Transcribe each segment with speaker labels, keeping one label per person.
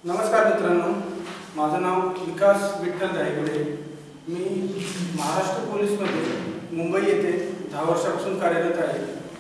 Speaker 1: नमस्कार मित्रांनो, माझं नाव विकास विठ्ठल धायगुडे. मी महाराष्ट्र पोलीसमध्ये मुंबई येथे 10 वर्षापासून कार्यरत आहे.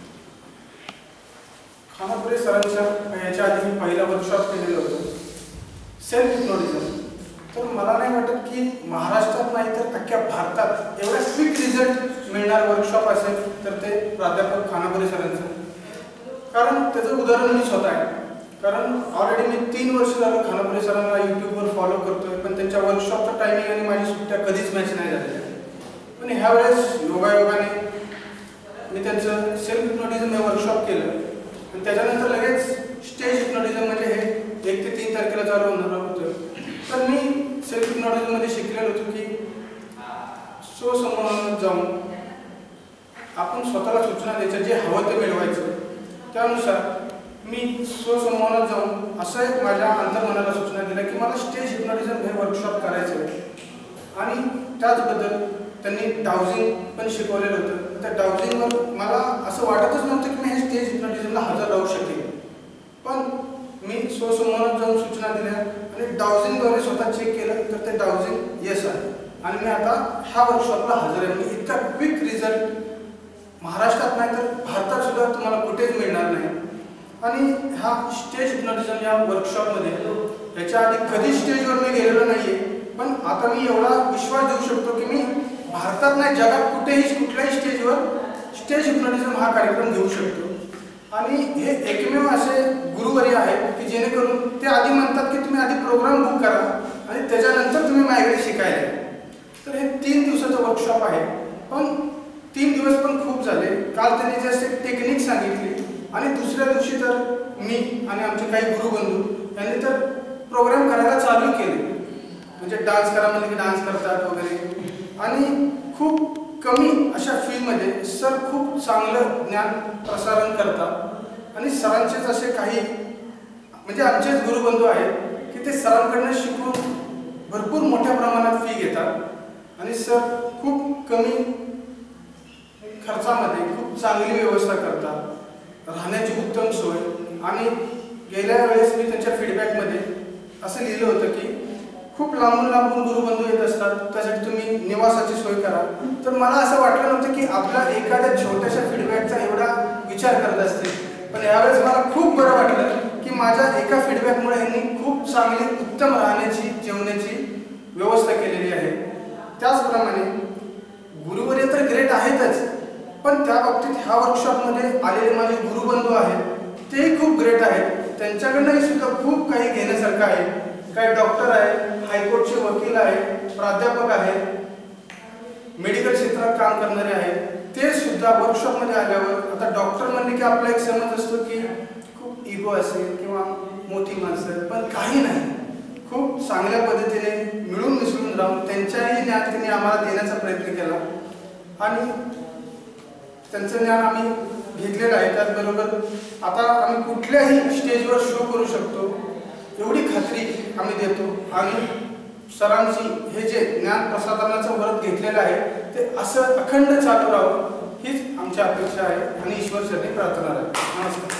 Speaker 1: खानापुरे सरांच्या याच्या आधी मी पहिला वर्कशॉप केलेलं होतं सेल्फ हिप्नोटिझम. तर मला नाही वाटत की महाराष्ट्रात नाही तर अख्ख्या भारतात एवढा क्विक रिझल्ट मिळणार वर्कशॉप असेल तर ते प्राध्यापक खानापुरे सरांचं. कारण त्याचं उदाहरण मी स्वतः आहे. कारण ऑलरेडी मी 3 वर्ष झालं खानापुरे सरांना यूट्यूबवर फॉलो करतोय, पण त्यांच्या वर्कशॉपचा टायमिंग आणि माझी सुट्ट्या कधीच मॅच नाही झालेल्या. पण ह्यावेळेस योगायोगाने मी त्यांचं सेल्फ हिप्नोटिझम हे वर्कशॉप केलं आणि त्याच्यानंतर लगेच स्टेज हिप्नोटिझम म्हणजे हे 1 ते 3 तारखेला चालू होणार होतं. तर मी सेल्फ हिप्नोटिझममध्ये शिकलेलो होतो की स्वसंमोहनात जाऊन आपण स्वतःला सूचना द्यायच्या, जे हवं ते मिळवायचं. त्यानुसार मी स्वसंमोहनात जाऊन असं माझ्या अंतर्मनाला सूचना दिल्या की मला स्टेज हिप्नोटिझम हे वर्कशॉप करायचं आहे. आणि त्याचबद्दल त्यांनी डाउजिंग पण शिकवलेलं होतं. त्या डाउजिंगवर मला असं वाटतच नव्हतं की मी हे स्टेज हिप्नोटिझमला हजर राहू शकेन. पण मी स्वसंमोहनात जाऊन सूचना दिल्या आणि डाउजिंगद्वारे स्वतः चेक केलं तर ते डाउजिंग येस आहे. आणि मी आता ह्या वर्कशॉपला हजर आहे. म्हणजे इतका क्विक रिझल्ट महाराष्ट्रात नाही तर भारतात सुद्धा तुम्हाला कुठेच मिळणार नाही. आणि हा स्टेज हिप्नोटिझम या वर्कशॉपमध्ये याच्या आधी कधी स्टेजवर मी गेलेलो नाही आहे. पण आता मी एवढा विश्वास देऊ शकतो की मी भारतात नाही जगात कुठेही कुठल्याही स्टेजवर स्टेज हिप्नोटिझम हा कार्यक्रम घेऊ शकतो. आणि हे एकमेव असे गुरुवर्य आहेत की जेणेकरून ते आधी म्हणतात की तुम्ही आधी प्रोग्राम बुक करा आणि त्याच्यानंतर तुम्ही माझ्याकडे शिकायला. तर हे 3 दिवसाचं वर्कशॉप आहे. पण 3 दिवस पण खूप झाले. काल त्यांनी जस्ट एक टेक्निक सांगितली आणि दुसऱ्या दिवशी तर मी आणि आमचे काही गुरुबंधू यांनी तर प्रोग्राम करायला चालू केले. म्हणजे डान्स करा म्हणजे की डान्स करतात वगैरे. आणि खूप कमी अशा फीमध्ये सर खूप चांगलं ज्ञान प्रसारण करतात. आणि सरांचेच असे काही म्हणजे आमचेच गुरुबंधू आहेत की ते सरांकडनं शिकून भरपूर मोठ्या प्रमाणात फी घेतात. आणि सर खूप कमी खर्चामध्ये खूप चांगली व्यवस्था करतात, राहण्याची उत्तम सोय. आणि गेल्या वेळेस मी त्यांच्या फीडबॅकमध्ये असं लिहिलं होतं की खूप लांबून लांबून गुरुबंधू येत असतात, त्यासाठी तुम्ही निवासाची सोय करा. तर मला असं वाटलं नव्हतं की आपला एखाद्या छोट्याशा फीडबॅकचा एवढा विचार करत असते. पण यावेळेस मला खूप बरं वाटलं की माझ्या एका फीडबॅकमुळे यांनी खूप चांगली उत्तम राहण्याची जेवण्याची व्यवस्था केलेली आहे. त्याचप्रमाणे गुरुवर्य तर ग्रेट आहेतच, पण त्या बाबतीत ह्या वर्कशॉपमध्ये आलेले माझे गुरुबंधू आहेत तेही खूप ग्रेट आहेत. त्यांच्याकडनंही सुद्धा खूप काही घेण्यासारखं आहे. काही डॉक्टर आहे, हायकोर्टचे वकील आहे, प्राध्यापक आहेत, मेडिकल क्षेत्रात काम करणारे आहेत. ते सुद्धा वर्कशॉपमध्ये आल्यावर आता डॉक्टर म्हणले की आपला एक समज असतो की खूप इगो असेल किंवा मोठी माणसं, पण काही नाही. खूप चांगल्या पद्धतीने मिळून मिसळून राहून त्यांच्याही ज्ञान त्यांनी आम्हाला देण्याचा प्रयत्न केला. आणि त्यांचं ज्ञान आम्ही घेतलेलं आहे. त्याचबरोबर आता आम्ही कुठल्याही स्टेजवर शो करू शकतो एवढी खात्री आम्ही देतो. आणि सरांची हे जे ज्ञान प्रसारणाचं व्रत घेतलेलं आहे ते असं अखंड चालू राहावं हीच आमची अपेक्षा आहे आणि ईश्वर चरणी प्रार्थना आहे. नमस्कार.